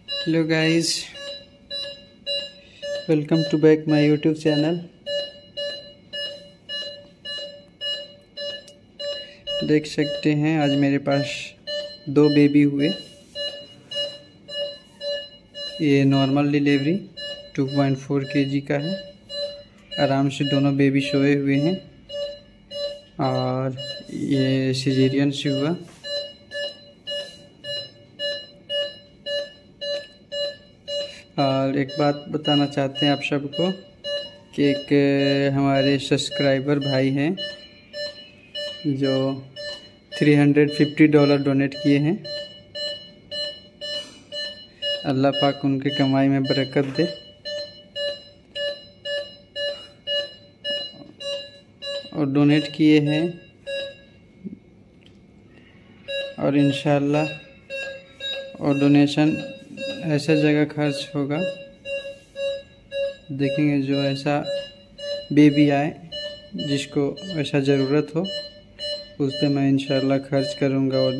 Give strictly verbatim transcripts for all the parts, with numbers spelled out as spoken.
Hello guys, welcome to back my YouTube channel. देख सकते हैं आज मेरे पास दो बेबी हुए। ये normal delivery two point four kg का है। आराम से दोनों बेबी सोए हुए हैं और ये सिजेरियन से हुआ। और एक बात बताना चाहते हैं आप सबको कि एक हमारे सब्सक्राइबर भाई हैं जो तीन सौ पचास डॉलर डोनेट किए हैं। अल्लाह पाक उनकी कमाई में बरकत दे और डोनेट किए हैं और इंशाल्लाह और डोनेशन ऐसा जगह खर्च होगा, देखेंगे जो ऐसा बेबी आए जिसको ऐसा ज़रूरत हो उस पर मैं इंशाल्लाह खर्च करूँगा। और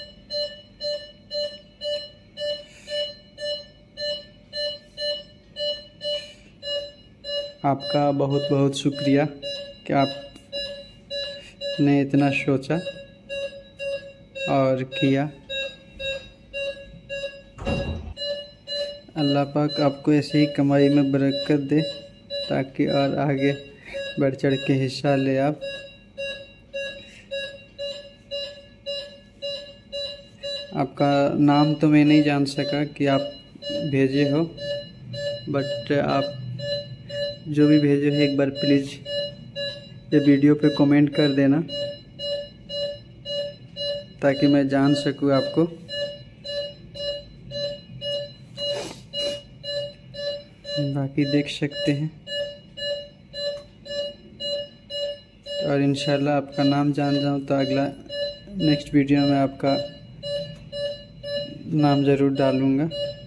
आपका बहुत बहुत शुक्रिया कि आपने इतना सोचा और किया। अल्लाह पाक आपको ऐसे ही कमाई में बरकत दे ताकि और आगे बढ़ चढ़ के हिस्सा ले आप। आपका नाम तो मैं नहीं जान सका कि आप भेजे हो, बट आप जो भी भेजे हो एक बार प्लीज़ ये वीडियो पे कमेंट कर देना ताकि मैं जान सकूँ आपको। बाकी देख सकते हैं और इंशाल्लाह आपका नाम जान जाऊँ तो अगला नेक्स्ट वीडियो में आपका नाम ज़रूर डालूँगा।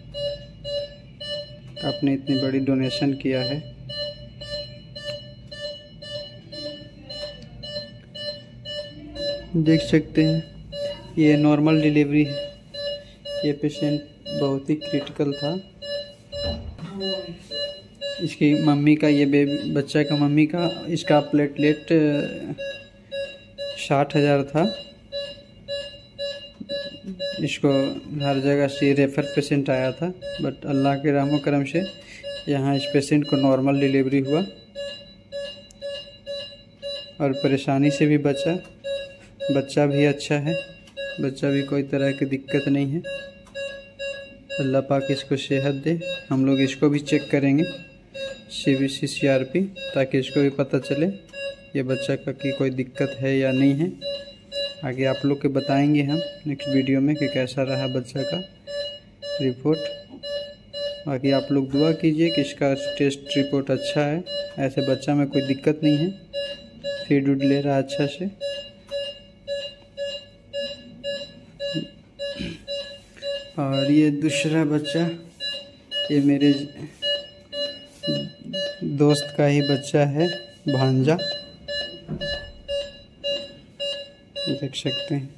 आपने इतनी बड़ी डोनेशन किया है। देख सकते हैं ये नॉर्मल डिलीवरी है। ये पेशेंट बहुत ही क्रिटिकल था। इसकी मम्मी का ये बेबी बच्चा का मम्मी का इसका प्लेटलेट साठ हज़ार था। इसको हर जगह से रेफर पेशेंट आया था, बट अल्लाह के रहमो करम से यहाँ इस पेशेंट को नॉर्मल डिलीवरी हुआ और परेशानी से भी बचा। बच्चा भी अच्छा है, बच्चा भी कोई तरह की दिक्कत नहीं है। अल्लाह पाक इसको सेहत दे। हम लोग इसको भी चेक करेंगे C B C C R P ताकि इसको भी पता चले ये बच्चा का की कोई दिक्कत है या नहीं है। आगे आप लोग के बताएंगे हम नेक्स्ट वीडियो में कि कैसा रहा बच्चा का रिपोर्ट। बाकी आप लोग दुआ कीजिए कि इसका टेस्ट रिपोर्ट अच्छा है, ऐसे बच्चा में कोई दिक्कत नहीं है, फीड उड ले रहा अच्छा से। और ये दूसरा बच्चा ये मेरे दोस्त का ही बच्चा है, भांजा। देख सकते हैं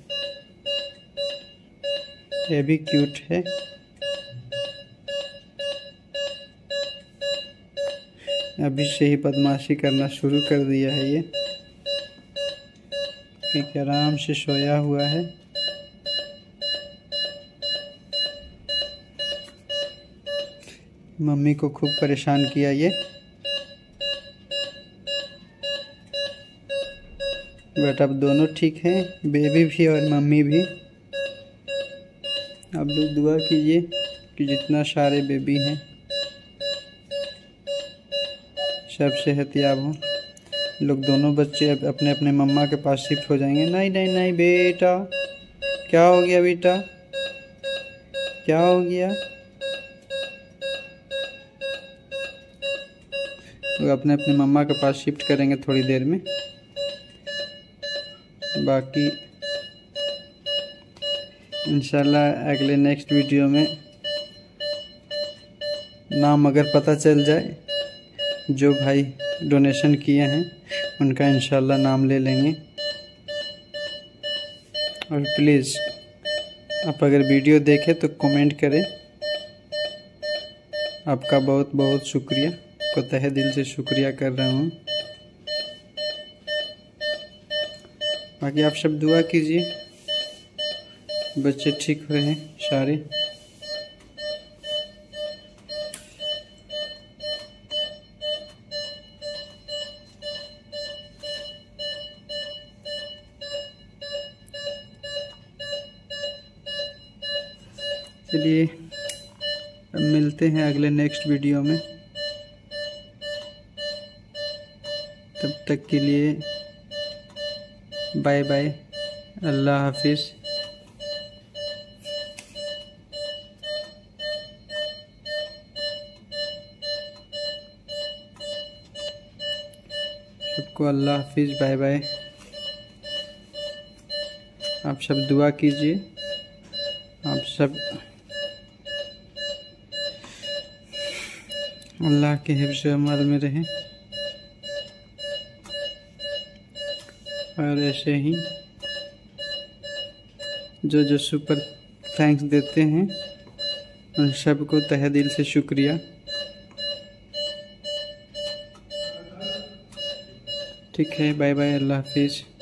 ये भी क्यूट है। अभी से ही बदमाशी करना शुरू कर दिया है ये, ठीक आराम से सोया हुआ है। मम्मी को खूब परेशान किया ये, बट अब दोनों ठीक हैं, बेबी भी और मम्मी भी। आप लोग दुआ कीजिए कि जितना सारे बेबी हैं सब सेहतयाब हों। लोग दोनों बच्चे अब अपने अपने मम्मा के पास शिफ्ट हो जाएंगे। नहीं नहीं नहीं बेटा, क्या हो गया बेटा, क्या हो गया? लोग अपने अपने मम्मा के पास शिफ्ट करेंगे थोड़ी देर में। बाकी इंशाल्लाह अगले नेक्स्ट वीडियो में नाम अगर पता चल जाए, जो भाई डोनेशन किए हैं उनका इंशाल्लाह नाम ले लेंगे। और प्लीज़ आप अगर वीडियो देखें तो कमेंट करें आपका बहुत बहुत शुक्रिया, को तहे दिल से शुक्रिया कर रहा हूँ। बाकी आप सब दुआ कीजिए, बच्चे ठीक रहें सारे। चलिए अब मिलते हैं अगले नेक्स्ट वीडियो में। तब तक के लिए बाय बाय, अल्लाह हाफिज़। सबको अल्लाह हाफिज़, बाय बाय। आप सब दुआ कीजिए, आप सब अल्लाह के हिफ्ज़ अमल में रहें और ऐसे ही जो जो सुपर थैंक्स देते हैं उन सबको तहे दिल से शुक्रिया। ठीक है, बाय बाय, अल्लाह हाफिज़।